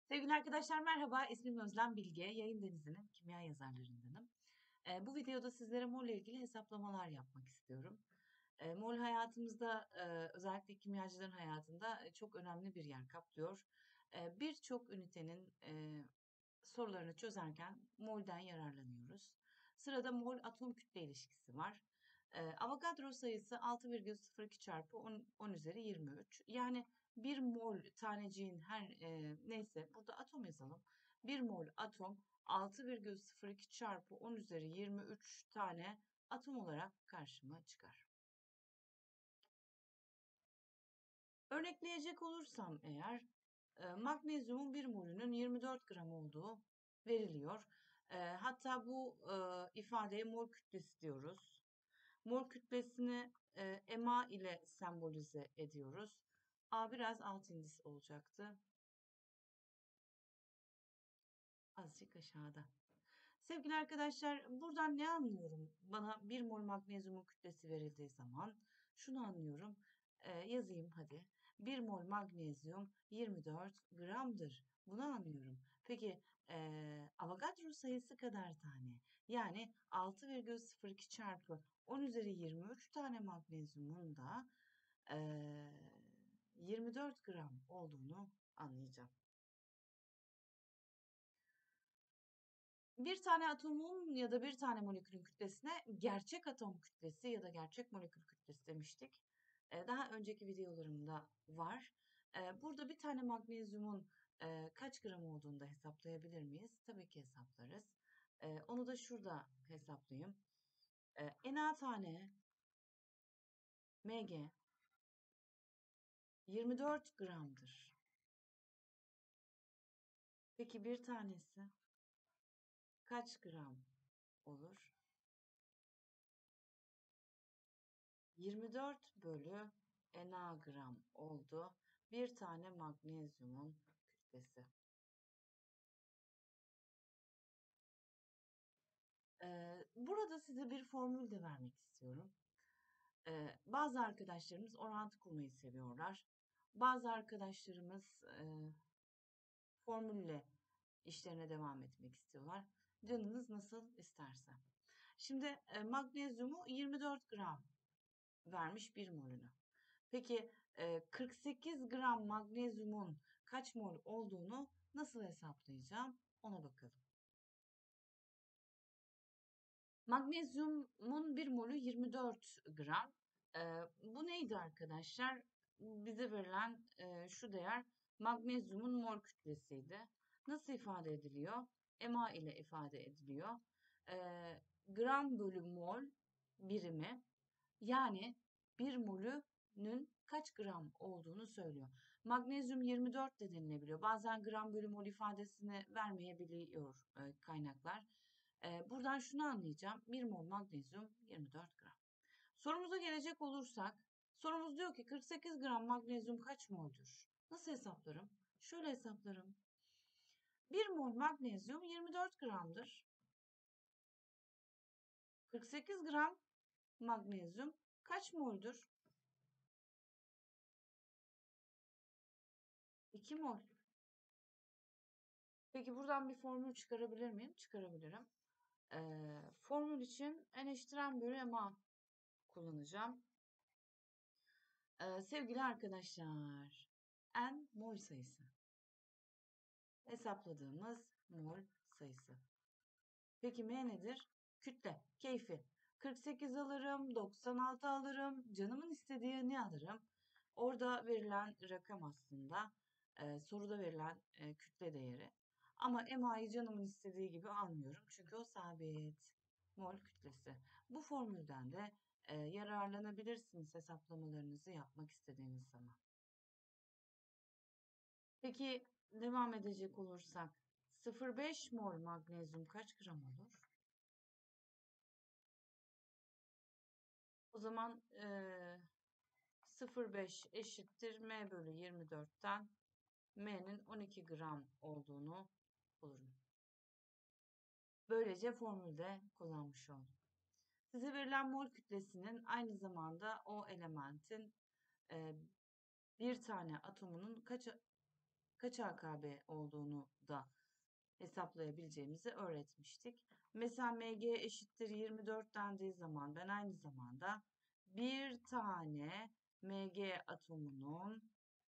Sevgili arkadaşlar merhaba, ismim Özlem Bilge, Yayın Denizi'nin kimya yazarlarındanım. Bu videoda sizlere mol ile ilgili hesaplamalar yapmak istiyorum. Mol hayatımızda, özellikle kimyacıların hayatında çok önemli bir yer kaplıyor. Birçok ünitenin sorularını çözerken mol'den yararlanıyoruz. Sırada mol atom kütle ilişkisi var. Avogadro sayısı 6,02 çarpı 10 üzeri 23. Yani 1 mol taneciğin neyse burada atom yazalım. 1 mol atom 6,02 çarpı 10 üzeri 23 tane atom olarak karşıma çıkar. Örnekleyecek olursam eğer magnezyumun 1 molünün 24 gram olduğu veriliyor. Hatta bu ifadeye mol kütlesi diyoruz. Mol kütlesini Ma ile sembolize ediyoruz. A biraz alt indis olacaktı. Azıcık aşağıda. Sevgili arkadaşlar, buradan ne anlıyorum? Bana 1 mol magnezyumun kütlesi verildiği zaman şunu anlıyorum. Yazayım hadi. 1 mol magnezyum 24 gramdır. Bunu anlıyorum. Peki Avogadro sayısı kadar tane? Yani 6,02 çarpı 10 üzeri 23 tane magnezyumun da 24 gram olduğunu anlayacağım. Bir tane atomun ya da bir tane molekülün kütlesine gerçek atom kütlesi ya da gerçek molekül kütlesi demiştik. Daha önceki videolarımda var. Burada bir tane magnezyumun kaç gram olduğunu da hesaplayabilir miyiz? Tabii ki hesaplarız. Onu da şurada hesaplayayım. Na tane Mg 24 gramdır. Peki bir tanesi kaç gram olur? 24 bölü Na gram oldu. Bir tane magnezyumun kütlesi. Burada size bir formül de vermek istiyorum. Bazı arkadaşlarımız orantı kurmayı seviyorlar. Bazı arkadaşlarımız formülle işlerine devam etmek istiyorlar. Canınız nasıl isterse. Şimdi magnezyumu 24 gram vermiş 1 molünü. Peki 48 gram magnezyumun kaç mol olduğunu nasıl hesaplayacağım? Ona bakalım. Magnezyumun 1 molü 24 gram. Bu neydi arkadaşlar? Bize verilen şu değer magnezyumun mol kütlesiydi. Nasıl ifade ediliyor? Ma ile ifade ediliyor. Gram bölü mol birimi, yani 1 molünün kaç gram olduğunu söylüyor. Magnezyum 24 de denilebiliyor. Bazen gram bölü mol ifadesini vermeyebiliyor kaynaklar. Buradan şunu anlayacağım. 1 mol magnezyum 24 gram. Sorumuza gelecek olursak, sorumuz diyor ki 48 gram magnezyum kaç moldur? Nasıl hesaplarım? Şöyle hesaplarım. 1 mol magnezyum 24 gramdır. 48 gram magnezyum kaç moldur? 2 mol. Peki buradan bir formül çıkarabilir miyim? Çıkarabilirim. Formül için N eşittir M bölü MA kullanacağım. Sevgili arkadaşlar, N mol sayısı. Hesapladığımız mol sayısı. Peki M nedir? Kütle, keyfi. 48 alırım, 96 alırım, canımın istediği ne alırım? Orada verilen rakam aslında soruda verilen kütle değeri. Ama MA'yı canımın istediği gibi almıyorum çünkü o sabit. Mol kütlesi. Bu formülden de yararlanabilirsiniz hesaplamalarınızı yapmak istediğiniz zaman. Peki devam edecek olursak 0,5 mol magnezyum kaç gram olur? O zaman 0,5 eşittir M bölü 24'ten M'nin 12 gram olduğunu bulurum. Böylece formülde kullanmış oldum. Size verilen mol kütlesinin aynı zamanda o elementin bir tane atomunun kaç AKB olduğunu da hesaplayabileceğimizi öğretmiştik. Mesela Mg eşittir 24 dendiği zaman ben aynı zamanda bir tane Mg atomunun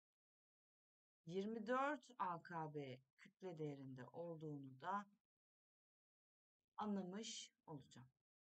24 AKB kütle değerinde olduğunu da anlamış olacağım.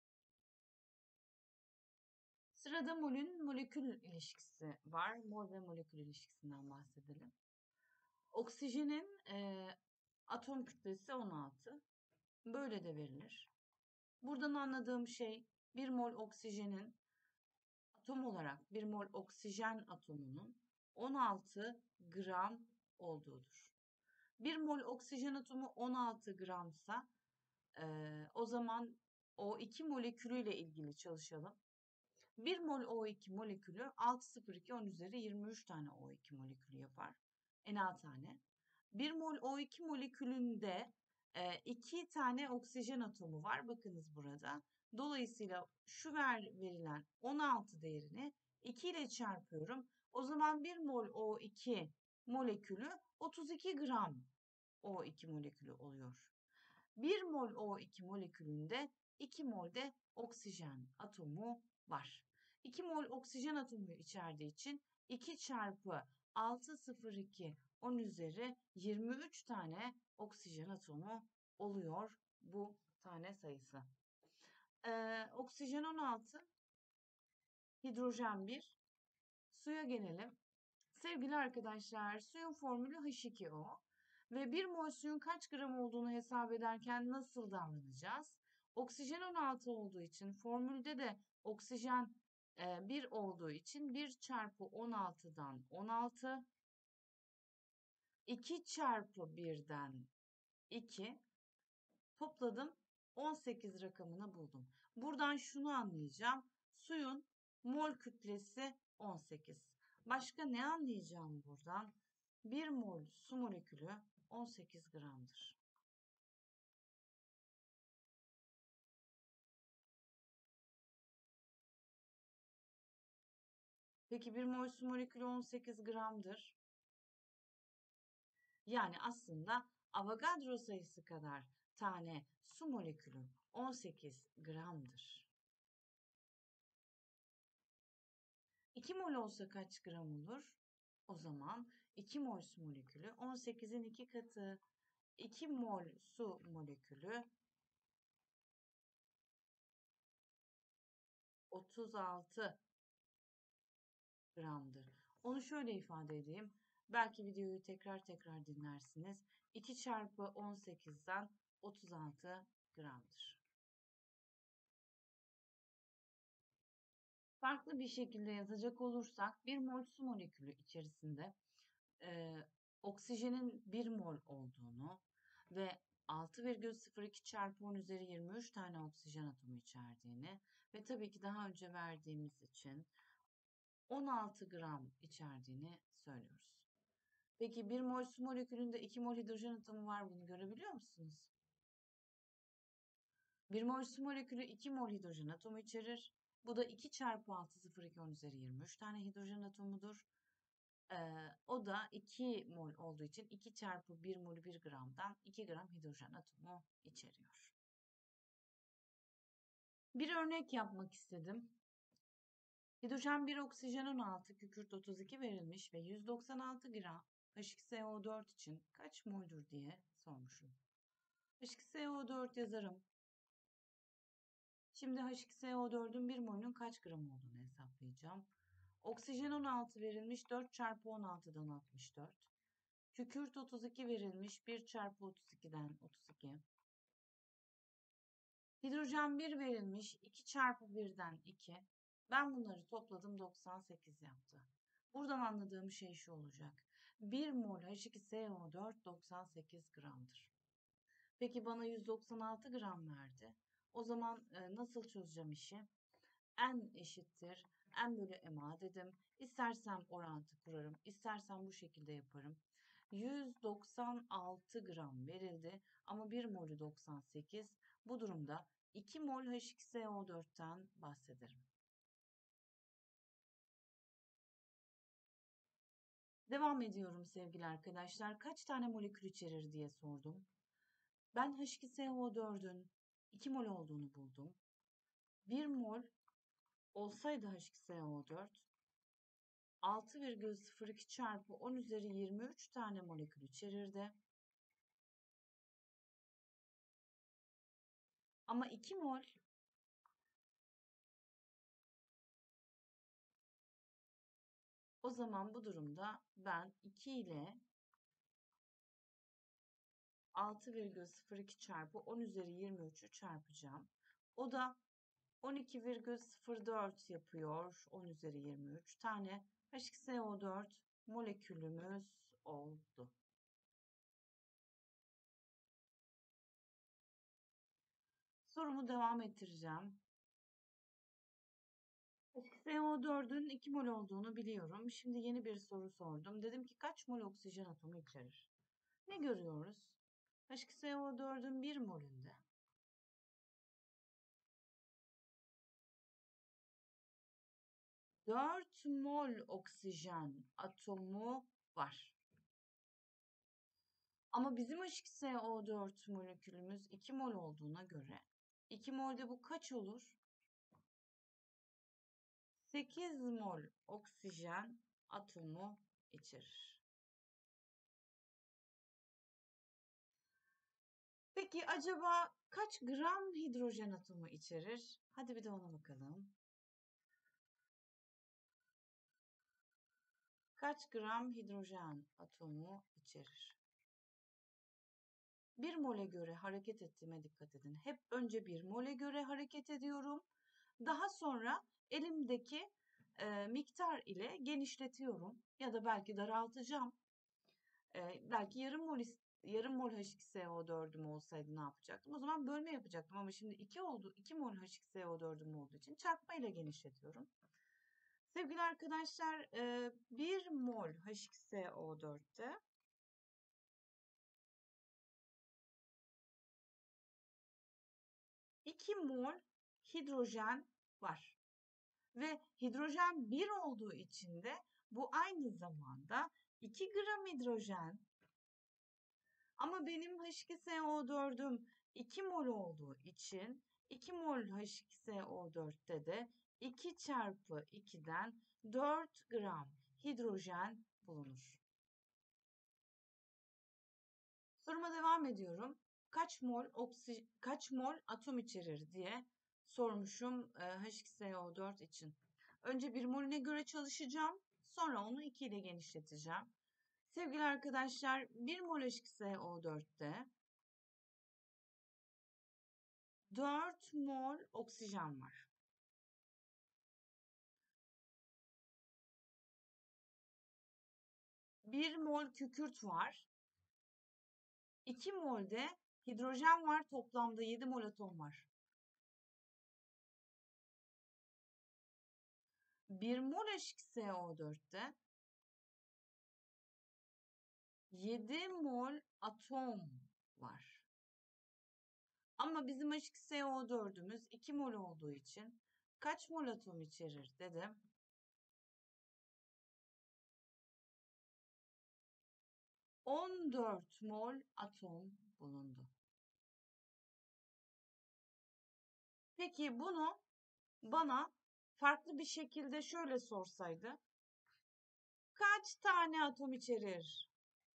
Sırada molün molekül ilişkisi var. Mol ve molekül ilişkisinden bahsedelim. Oksijenin atom kütlesi 16. Böyle de verilir. Buradan anladığım şey 1 mol oksijenin atom olarak 1 mol oksijen atomunun 16 gram olduğudur. 1 mol oksijen atomu 16 gramsa o zaman O2 molekülüyle ilgili çalışalım. 1 mol O2 molekülü 602 10 üzeri 23 tane O2 molekülü yapar. Na tane. 1 mol O2 molekülünde 2 tane oksijen atomu var. Bakınız burada. Dolayısıyla şu verilen 16 değerini 2 ile çarpıyorum. O zaman 1 mol O2 molekülü 32 gram O2 molekülü oluyor. 1 mol O2 molekülünde 2 mol de oksijen atomu var. 2 mol oksijen atomu içerdiği için 2 çarpı 602 10 üzeri 23 tane oksijen atomu oluyor bu tane sayısı. Oksijen 16, hidrojen 1. Suya gelelim. Sevgili arkadaşlar, suyun formülü H2O ve 1 mol suyun kaç gram olduğunu hesap ederken nasıl davranacağız? Oksijen 16 olduğu için formülde de oksijen 1 olduğu için 1 çarpı 16'dan 16, 2 çarpı 1'den 2 topladım, 18 rakamını buldum. Buradan şunu anlayacağım. Suyun mol kütlesi 18. Başka ne anlayacağım buradan? 1 mol su molekülü 18 gramdır. Peki 1 mol su molekülü 18 gramdır. Yani aslında Avogadro sayısı kadar tane su molekülü 18 gramdır. 2 mol olsa kaç gram olur? O zaman 2 mol su molekülü 18'in 2 katı. 2 mol su molekülü 36 gramdır. Onu şöyle ifade edeyim. Belki videoyu tekrar dinlersiniz. 2 çarpı 18'den 36 gramdır. Farklı bir şekilde yazacak olursak 1 mol su molekülü içerisinde oksijenin 1 mol olduğunu ve 6,02 çarpı 10 üzeri 23 tane oksijen atomu içerdiğini ve tabii ki daha önce verdiğimiz için 16 gram içerdiğini söylüyoruz. Peki 1 mol su molekülünde 2 mol hidrojen atomu var, bunu görebiliyor musunuz? 1 mol su molekülü 2 mol hidrojen atomu içerir. Bu da 2 çarpı 6,02 10 üzeri 23 tane hidrojen atomudur. O da 2 mol olduğu için 2 çarpı 1 molü 1 gramdan 2 gram hidrojen atomu içeriyor. Bir örnek yapmak istedim. Hidrojen 1, oksijen 16, kükürt 32 verilmiş ve 196 gram H2SO4 için kaç moldur diye sormuşum. H2SO4 yazarım. Şimdi H2SO4'ün 1 molünün kaç gram olduğunu hesaplayacağım. Oksijen 16 verilmiş, 4 çarpı 16'dan 64. Kükürt 32 verilmiş, 1 çarpı 32'den 32. Hidrojen 1 verilmiş, 2 çarpı 1'den 2. Ben bunları topladım, 98 yaptı. Buradan anladığım şey şu olacak. 1 mol H2SO4 98 gramdır. Peki bana 196 gram verdi. O zaman nasıl çözeceğim işi? N eşittir N bölü MA dedim. İstersem orantı kurarım, istersem bu şekilde yaparım. 196 gram verildi ama 1 molü 98. Bu durumda 2 mol H2SO4'ten bahsederim. Devam ediyorum sevgili arkadaşlar. Kaç tane molekül içerir diye sordum. Ben H2SO4'ün 2 mol olduğunu buldum. 1 mol olsaydı H2SO4 6,02 çarpı 10 üzeri 23 tane molekül içerirdi. Ama 2 mol o zaman bu durumda ben 2 ile 6,02 çarpı 10 üzeri 23'ü çarpacağım. O da 12,04 yapıyor. 10 üzeri 23 tane H2SO4 molekülümüz oldu. Sorumu devam ettireceğim. H2SO4'ün 2 mol olduğunu biliyorum. Şimdi yeni bir soru sordum. Dedim ki kaç mol oksijen atomu içerir? Ne görüyoruz? H2SO4'ün 1 molünde 4 mol oksijen atomu var. Ama bizim H2SO4 molekülümüz 2 mol olduğuna göre 2 molde bu kaç olur? 8 mol oksijen atomu içerir. Peki acaba kaç gram hidrojen atomu içerir? Hadi bir de ona bakalım. Kaç gram hidrojen atomu içerir? 1 mole göre hareket ettiğime dikkat edin. Hep önce 1 mole göre hareket ediyorum. Daha sonra elimdeki miktar ile genişletiyorum ya da belki daraltacağım. Belki yarım mol H2SO4'üm olsaydı ne yapacaktım? O zaman bölme yapacaktım ama şimdi 2 mol H2SO4'üm olduğu için çarpma ile genişletiyorum. Sevgili arkadaşlar, 1 mol H2SO4'te 2 mol hidrojen var. Ve hidrojen 1 olduğu için de bu aynı zamanda 2 gram hidrojen. Ama benim H2SO4'üm 2 mol olduğu için 2 mol H2SO4'te de 2 çarpı 2'den 4 gram hidrojen bulunur. Soruma devam ediyorum. Kaç mol atom içerir diye sormuşum H2SO4 için. Önce 1 molüne göre çalışacağım. Sonra onu 2 ile genişleteceğim. Sevgili arkadaşlar, 1 mol H2SO4'te 4 mol oksijen var. 1 mol kükürt var. 2 mol de hidrojen var. Toplamda 7 mol atom var. 1 mol H2SO4'te 7 mol atom var. Ama bizim H2SO4'ümüz 2 mol olduğu için kaç mol atom içerir dedim. 14 mol atom bulundu. Peki bunu bana farklı bir şekilde şöyle sorsaydı. Kaç tane atom içerir?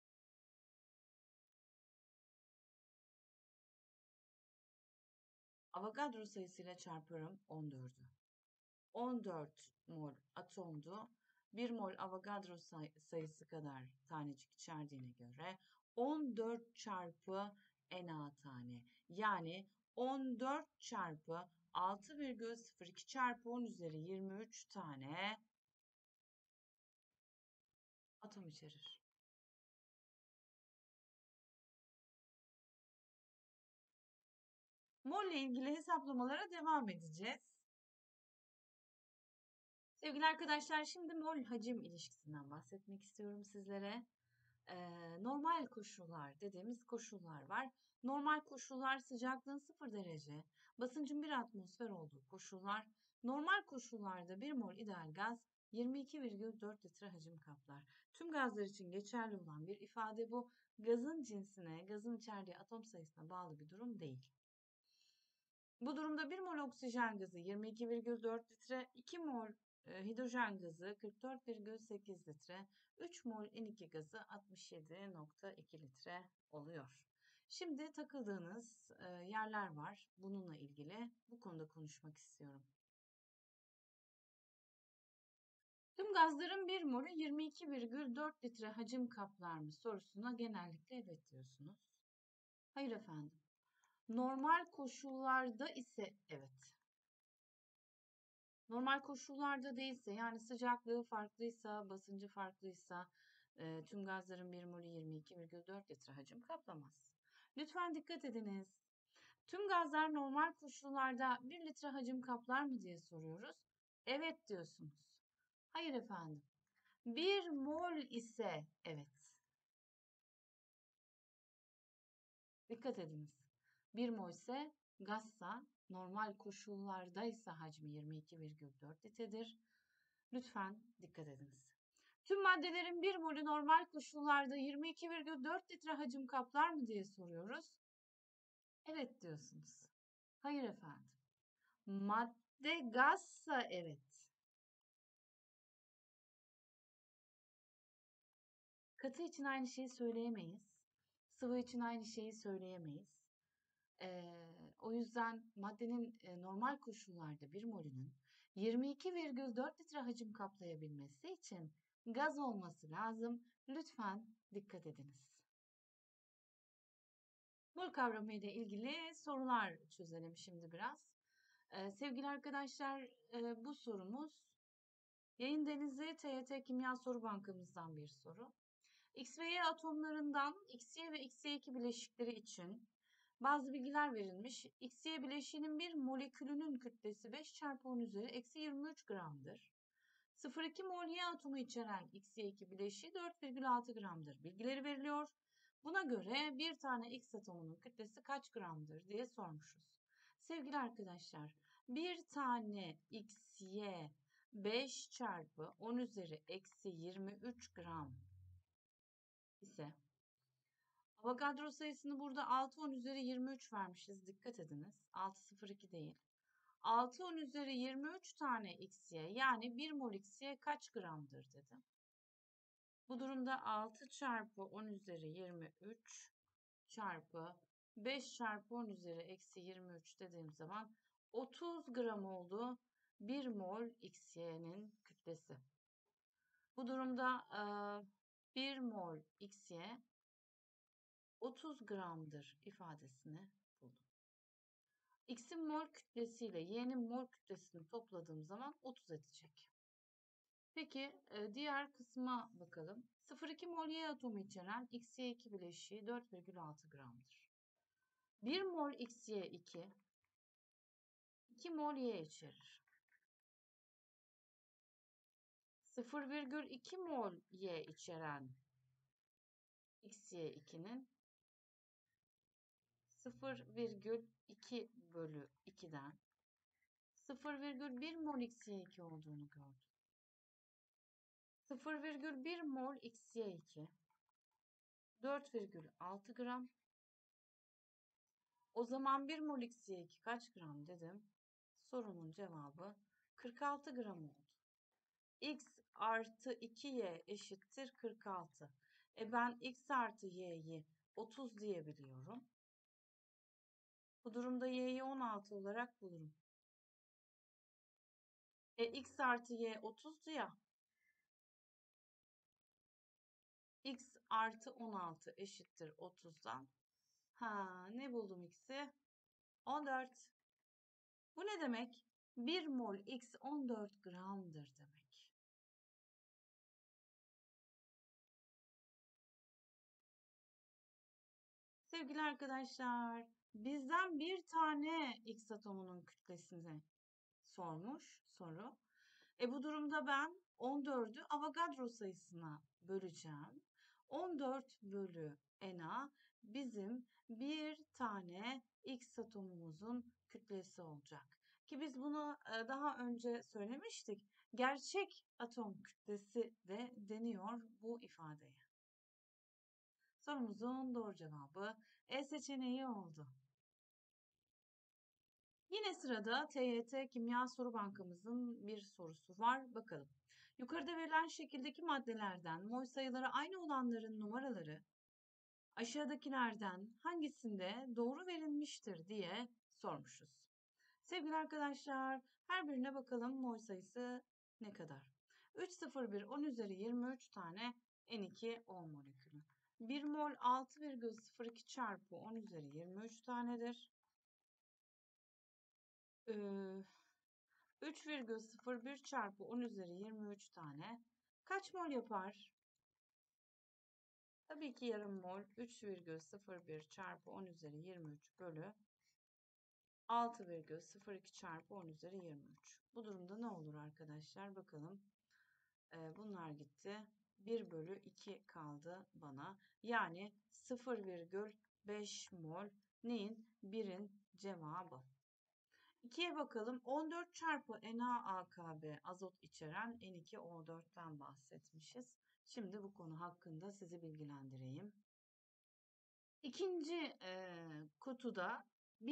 Avogadro sayısıyla çarpıyorum 14'ü. 14 mol atomdu. 1 mol Avogadro sayısı kadar tanecik içerdiğine göre 14 çarpı Na tane. Yani 14 çarpı 6,02 çarpı 10 üzeri 23 tane atom içerir. Mol ile ilgili hesaplamalara devam edeceğiz. Sevgili arkadaşlar, şimdi mol hacim ilişkisinden bahsetmek istiyorum sizlere. Normal koşullar dediğimiz koşullar var. Normal koşullar sıcaklığın 0 derece, basıncın 1 atmosfer olduğu koşullar. Normal koşullarda 1 mol ideal gaz 22,4 litre hacim kaplar. Tüm gazlar için geçerli olan bir ifade bu. Gazın cinsine, gazın içerdiği atom sayısına bağlı bir durum değil. Bu durumda 1 mol oksijen gazı 22,4 litre, 2 mol hidrojen gazı 44,8 litre, 3 mol N2 gazı 67,2 litre oluyor. Şimdi takıldığınız yerler var. Bununla ilgili bu konuda konuşmak istiyorum. Tüm gazların 1 molü 22,4 litre hacim kaplar mı sorusuna genellikle evet diyorsunuz. Hayır efendim. Normal koşullarda ise evet. Normal koşullarda değilse, yani sıcaklığı farklıysa, basıncı farklıysa tüm gazların 1 molü 22,4 litre hacim kaplamaz. Lütfen dikkat ediniz. Tüm gazlar normal koşullarda 1 litre hacim kaplar mı diye soruyoruz. Evet diyorsunuz. Hayır efendim. 1 mol ise evet. Dikkat ediniz. 1 mol ise gazsa, normal koşullardaysa hacmi 22,4 litredir. Lütfen dikkat ediniz. Tüm maddelerin 1 molü normal koşullarda 22,4 litre hacim kaplar mı diye soruyoruz. Evet diyorsunuz. Hayır efendim. Madde gazsa evet. Katı için aynı şeyi söyleyemeyiz. Sıvı için aynı şeyi söyleyemeyiz. O yüzden maddenin normal koşullarda 1 molünün 22,4 litre hacim kaplayabilmesi için gaz olması lazım. Lütfen dikkat ediniz. Mol kavramı ile ilgili sorular çözelim şimdi biraz. Sevgili arkadaşlar, bu sorumuz Yayın Denizi TYT Kimya Soru Bankamızdan bir soru. X ve Y atomlarından XY ve XY2 bileşikleri için bazı bilgiler verilmiş. XY bileşiğinin bir molekülünün kütlesi 5 çarpı 10 üzeri eksi 23 gramdır. 0,2 mol Y atomu içeren XY2 bileşiği 4,6 gramdır. Bilgileri veriliyor. Buna göre bir tane X atomunun kütlesi kaç gramdır diye sormuşuz. Sevgili arkadaşlar, bir tane XY 5 çarpı 10 üzeri eksi 23 gram ise Avogadro sayısını burada 6 10 üzeri 23 vermişiz. Dikkat ediniz. 6,02 değil. 6 10 üzeri 23 tane XY, yani 1 mol XY kaç gramdır dedim. Bu durumda 6 çarpı 10 üzeri 23 çarpı 5 çarpı 10 üzeri eksi 23 dediğim zaman 30 gram oldu 1 mol XY'nin kütlesi. Bu durumda 1 mol XY 30 gramdır ifadesini buldum. X'in mol kütlesiyle Y'nin mol kütlesini topladığım zaman 30 edecek. Peki diğer kısma bakalım. 0,2 mol Y atomu içeren XY2 bileşiği 4,6 gramdır. 1 mol XY2 2 mol Y içerir. 0,2 mol Y içeren XY2'nin 0,2 bölü 2'den 0,1 mol XY2 olduğunu gördüm. 0,1 mol XY2 4,6 gram. O zaman 1 mol XY2 kaç gram dedim. Sorunun cevabı 46 gram oldu. X artı 2Y eşittir 46. Ben X artı Y'yi 30 diyebiliyorum. Bu durumda Y'yi 16 olarak bulurum. X artı Y 30'du ya. X artı 16 eşittir 30'dan. Ne buldum X'i? 14. Bu ne demek? 1 mol X 14 gramdır demek. Sevgili arkadaşlar, bizden bir tane X atomunun kütlesini sormuş soru. Bu durumda ben 14'ü Avogadro sayısına böleceğim. 14 bölü Na bizim bir tane X atomumuzun kütlesi olacak. Ki biz bunu daha önce söylemiştik. Gerçek atom kütlesi de deniyor bu ifadeye. Sorumuzun doğru cevabı E seçeneği oldu. Yine sırada TYT Kimya Soru Bankamızın bir sorusu var. Bakalım. Yukarıda verilen şekildeki maddelerden mol sayıları aynı olanların numaraları aşağıdakilerden hangisinde doğru verilmiştir diye sormuşuz. Sevgili arkadaşlar, her birine bakalım mol sayısı ne kadar? 3, 0, 1, 10 üzeri 23 tane N2O molekülü. 1 mol 6,02 çarpı 10 üzeri 23 tanedir. 3,01 çarpı 10 üzeri 23 tane kaç mol yapar? Tabii ki yarım mol 3,01 çarpı 10 üzeri 23 bölü 6,02 çarpı 10 üzeri 23. Bu durumda ne olur arkadaşlar? Bakalım. Bunlar gitti. 1 bölü 2 kaldı bana. Yani 0,5 mol neyin? 1'in cevabı. 2'ye bakalım. 14 çarpı NaAKB azot içeren N2O4'ten bahsetmişiz. Şimdi bu konu hakkında sizi bilgilendireyim. İkinci kutuda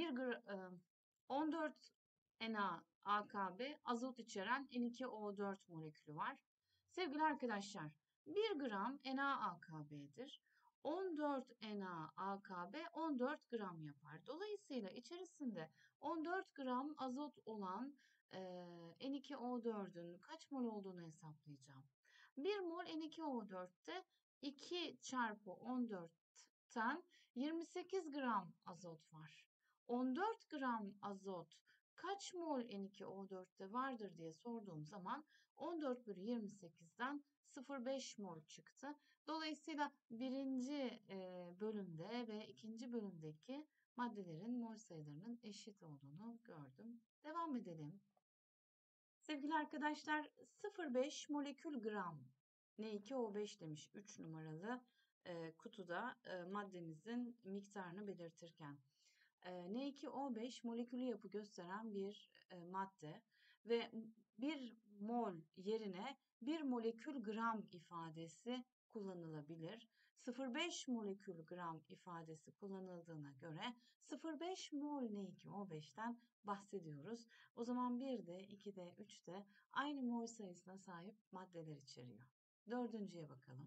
14 NaAKB azot içeren N2O4 molekülü var. Sevgili arkadaşlar, 1 gram NaAKB'dir. 14 NaAKB 14 gram yapar. Dolayısıyla içerisinde 14 gram azot olan N2O4'ün kaç mol olduğunu hesaplayacağım. 1 mol N2O4'te 2 çarpı 14'ten 28 gram azot var. 14 gram azot kaç mol N2O4'te vardır diye sorduğum zaman 14 bölü 28'den 0,5 mol çıktı. Dolayısıyla birinci bölümde ve ikinci bölümdeki maddelerin mol sayılarının eşit olduğunu gördüm. Devam edelim. Sevgili arkadaşlar 0,5 molekül gram N2O5 demiş 3 numaralı kutuda maddemizin miktarını belirtirken. N2O5 molekülü yapı gösteren bir madde ve 1 mol yerine 1 molekül gram ifadesi kullanılabilir. 0,5 molekül gram ifadesi kullanıldığına göre 0,5 mol N2O5'ten bahsediyoruz. O zaman 1'de, 2'de, 3'te aynı mol sayısına sahip maddeler içeriyor. Dördüncüye bakalım.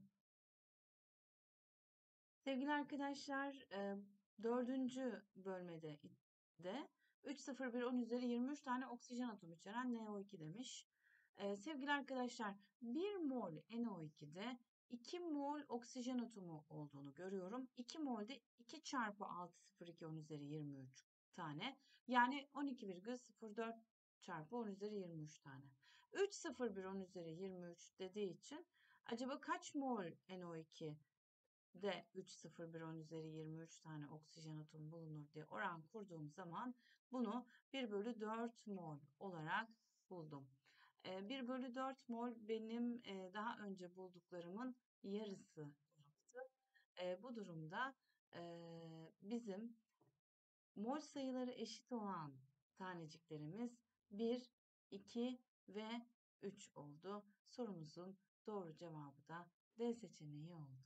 Sevgili arkadaşlar, dördüncü bölmede de 3,01 10 üzeri 23 tane oksijen atomu içeren NO2 demiş. Sevgili arkadaşlar, 1 mol NO2'de 2 mol oksijen atomu olduğunu görüyorum. 2 molde 2 çarpı 6,02 10 üzeri 23 tane. Yani 12,04 çarpı 10 üzeri 23 tane. 3,01 10 üzeri 23 dediği için acaba kaç mol NO2 de 3,01 10 üzeri 23 tane oksijen atomu bulunur diye oran kurduğum zaman bunu 1 bölü 4 mol olarak buldum. 1 bölü 4 mol benim daha önce bulduklarımın yarısı yaptı. Bu durumda bizim mol sayıları eşit olan taneciklerimiz 1, 2 ve 3 oldu. Sorumuzun doğru cevabı da D seçeneği oldu.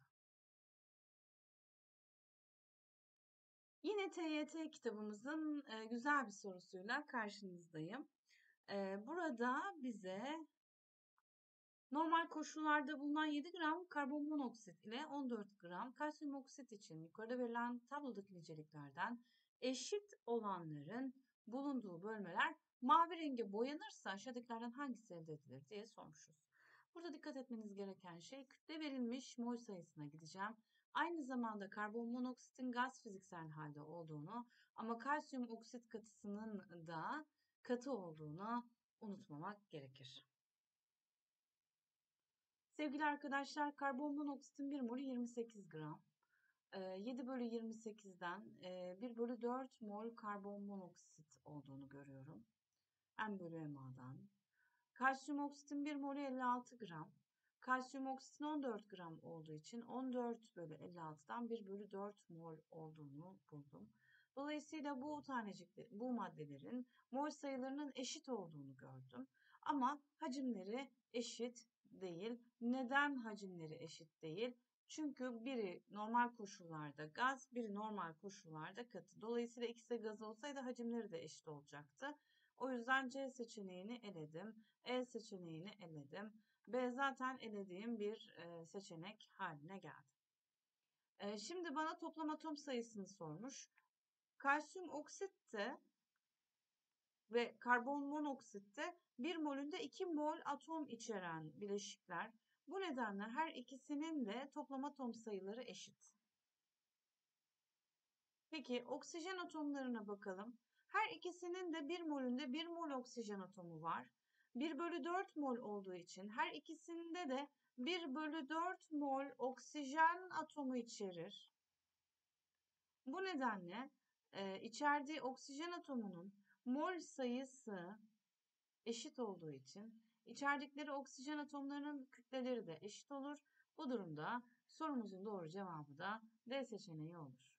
Yine TYT kitabımızın güzel bir sorusuyla karşınızdayım. Burada bize normal koşullarda bulunan 7 gram karbon monoksit ile 14 gram kalsiyum oksit için yukarıda verilen tablodaki niceliklerden eşit olanların bulunduğu bölmeler mavi renge boyanırsa aşağıdakilerden hangisi elde edilir diye sormuşuz. Burada dikkat etmeniz gereken şey kütle verilmiş mol sayısına gideceğim. Aynı zamanda karbon monoksitin gaz fiziksel halde olduğunu ama kalsiyum oksit katısının da katı olduğunu unutmamak gerekir. Sevgili arkadaşlar, karbon monoksitin 1 molü 28 gram. 7 bölü 28'den 1 bölü 4 mol karbon monoksit olduğunu görüyorum. M bölü MA'dan. Kalsiyum oksitin 1 molü 56 gram. Kalsiyum oksitin 14 gram olduğu için 14 bölü 56'dan 1 bölü 4 mol olduğunu buldum. Dolayısıyla bu maddelerin mol sayılarının eşit olduğunu gördüm. Ama hacimleri eşit değil. Neden hacimleri eşit değil? Çünkü biri normal koşullarda gaz, biri normal koşullarda katı. Dolayısıyla ikisi de gaz olsaydı hacimleri de eşit olacaktı. O yüzden C seçeneğini eledim. E seçeneğini eledim. B zaten elediğim bir seçenek haline geldi. Şimdi bana toplam atom sayısını sormuş. Kalsiyum oksitte ve karbon monoksitte 1 molünde 2 mol atom içeren bileşikler. Bu nedenle her ikisinin de toplam atom sayıları eşit. Peki oksijen atomlarına bakalım. Her ikisinin de 1 molünde 1 mol oksijen atomu var. 1 bölü 4 mol olduğu için her ikisinde de 1 bölü 4 mol oksijen atomu içerir. Bu nedenle içerdiği oksijen atomunun mol sayısı eşit olduğu için içerdikleri oksijen atomlarının kütleleri de eşit olur. Bu durumda sorumuzun doğru cevabı da D seçeneği olur.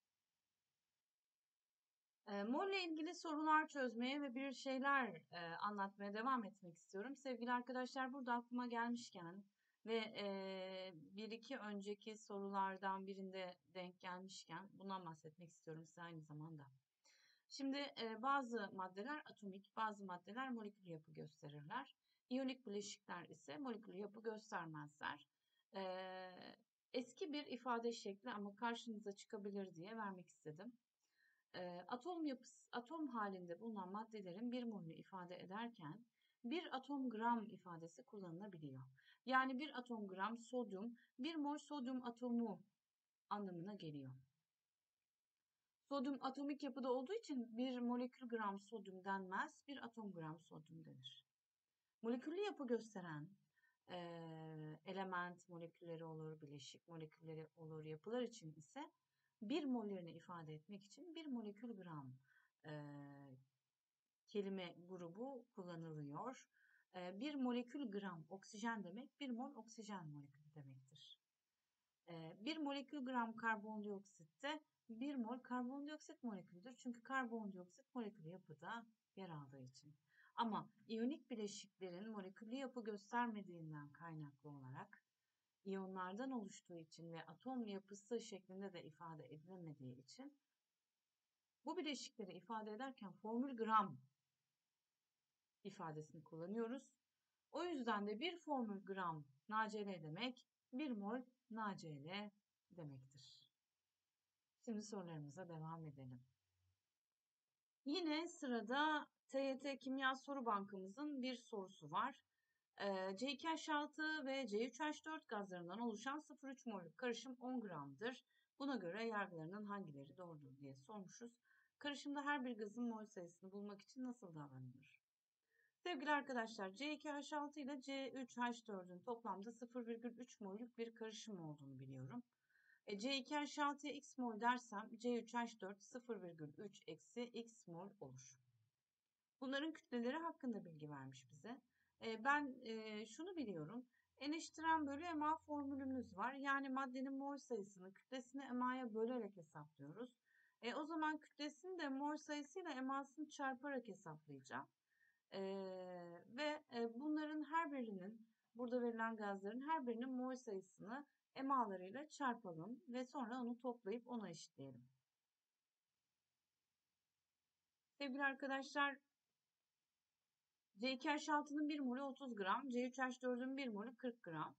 Mol ile ilgili sorular çözmeye ve bir şeyler anlatmaya devam etmek istiyorum. Sevgili arkadaşlar, burada aklıma gelmişken ve bir iki önceki sorulardan birinde denk gelmişken bundan bahsetmek istiyorum size aynı zamanda. Şimdi bazı maddeler atomik, bazı maddeler molekül yapı gösterirler. İyonik bileşikler ise molekül yapı göstermezler. Eski bir ifade şekli ama karşınıza çıkabilir diye vermek istedim. Atom halinde bulunan maddelerin bir molünü ifade ederken bir atom gram ifadesi kullanılabiliyor. Yani bir atom gram sodyum, bir mol sodyum atomu anlamına geliyor. Sodyum atomik yapıda olduğu için bir molekül gram sodyum denmez, bir atom gram sodyum denir. Moleküllü yapı gösteren element molekülleri olur, bileşik molekülleri olur, yapılar için ise bir mollerini ifade etmek için bir molekül gram kelime grubu kullanılıyor. Bir molekül gram oksijen demek, bir mol oksijen molekülü demektir. Bir molekül gram karbondioksitte bir mol karbondioksit molekülüdür. Çünkü karbondioksit molekülü yapıda yer aldığı için. Ama iyonik bileşiklerin moleküllü yapı göstermediğinden kaynaklı olarak iyonlardan oluştuğu için ve atom yapısı şeklinde de ifade edilemediği için bu bileşikleri ifade ederken formül gram ifadesini kullanıyoruz. O yüzden de bir formül gram NaCl demek, bir mol NaCl demektir. Şimdi sorularımıza devam edelim. Yine sırada TYT Kimya Soru Bankamızın bir sorusu var. C2H6 ve C3H4 gazlarından oluşan 0,3 mol'lük karışım 10 gramdır. Buna göre yargılarının hangileri doğrudur diye sormuşuz. Karışımda her bir gazın mol sayısını bulmak için nasıl davranılır? Sevgili arkadaşlar, C2H6 ile C3H4'ün toplamda 0,3 mol'lük bir karışım olduğunu biliyorum. C2H6'ya x mol dersem C3H4 0,3 eksi x mol olur. Bunların kütleleri hakkında bilgi vermiş bize. Ben şunu biliyorum. N bölü MA formülümüz var. Yani maddenin mol sayısını kütlesini MA'ya bölerek hesaplıyoruz. O zaman kütlesini de mol sayısıyla MA'sını çarparak hesaplayacağım. Ve bunların her birinin, burada verilen gazların her birinin mol sayısını MA'larıyla çarpalım ve sonra onu toplayıp ona eşitleyelim. Sevgili arkadaşlar, C2H6'nın 1 molü 30 gram, C3H4'ün 1 molü 40 gram.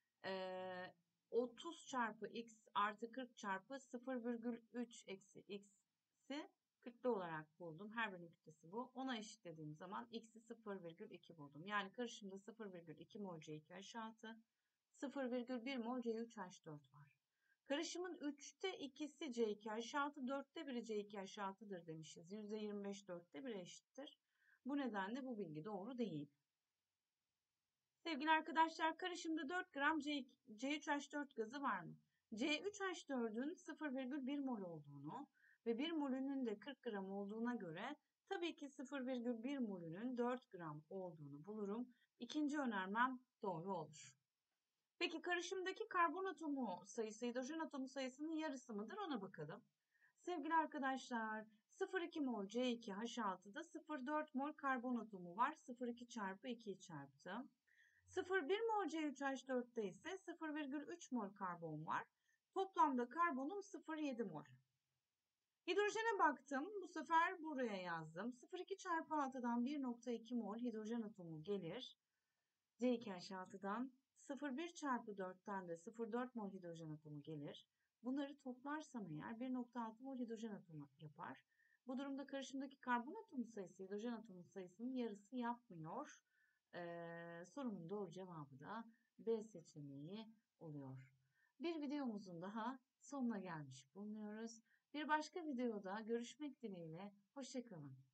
30 çarpı x artı 40 çarpı 0,3 eksi x'i kütle olarak buldum. Her birinin kütlesi bu. Ona eşitlediğim zaman x'i 0,2 buldum. Yani karışımda 0,2 mol C2H6, 0,1 mol C3H4 var. Karışımın 3'te 2'si C2H6, 4'te 1'i C2H6'dır demişiz. %25 4'te 1'e eşittir. Bu nedenle bu bilgi doğru değil. Sevgili arkadaşlar, karışımda 4 gram C3H4 gazı var mı? C3H4'ün 0,1 mol olduğunu ve 1 molünün de 40 gram olduğuna göre tabii ki 0,1 molünün 4 gram olduğunu bulurum. İkinci önermem doğru olur. Peki karışımdaki karbon atomu sayısı hidrojen atomu sayısının yarısı mıdır ona bakalım. Sevgili arkadaşlar, 0,2 mol C2H6'da 0,4 mol karbon atomu var. 0,2 çarpı 2'yi çarptım. 0,1 mol C3H4'te ise 0,3 mol karbon var. Toplamda karbonum 0,7 mol. Hidrojene baktım. Bu sefer buraya yazdım. 0,2 çarpı 6'dan 1,2 mol hidrojen atomu gelir. C2H6'dan 0,1 çarpı 4'ten de 0,4 mol hidrojen atomu gelir. Bunları toplarsam eğer 1,6 mol hidrojen atomu yapar. Bu durumda karışımdaki karbon atomu sayısı hidrojen atomu sayısının yarısı yapmıyor. Sorumun doğru cevabı da B seçeneği oluyor. Bir videomuzun daha sonuna gelmiş bulunuyoruz. Bir başka videoda görüşmek dileğiyle. Hoşça kalın.